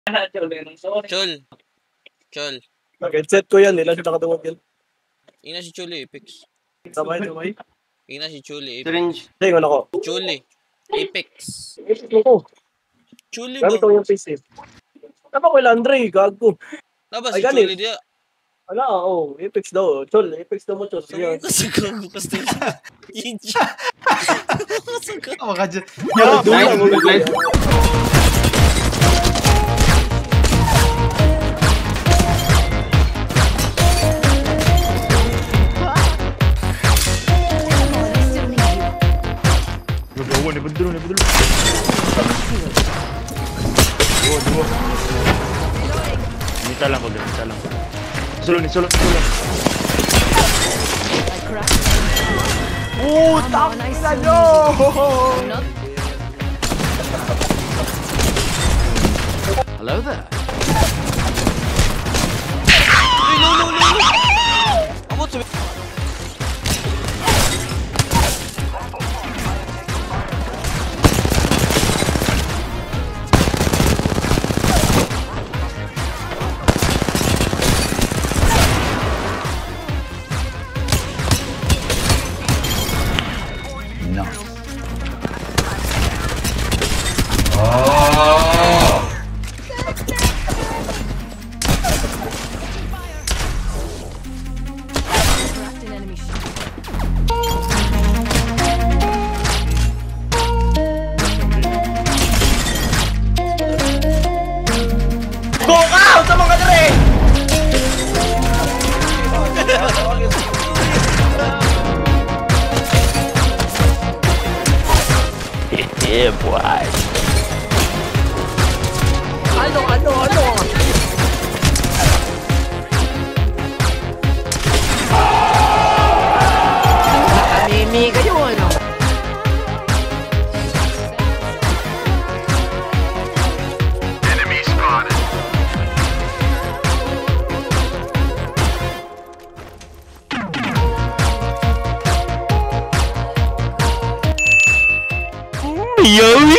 Chol. Chol. Nag-headset ko yan, nila siya nakatawag yan. Ina si Chuli, Apex. Sabay. Ina si Chuli, Apex. Syringe. Hindi, ano ko. Chuli. Apex. Apex mo ko. Chuli ba? Gamit ko yung PC. Tama ko yung Andre, gago. Taba Ay, si ganit. Chuli dia. Ala, oo. Apex daw. Chol, Apex daw mo, Chol. Sabi ko kasi gago kasi. Oh, ka dyan. Nice. Betul. Dua. Minta lang. Solo. Takina nyo! Hello there. No. Amo to. Yeah, boy. Ano? Nakamimi kayo, ano? Enemy spotted. Yo.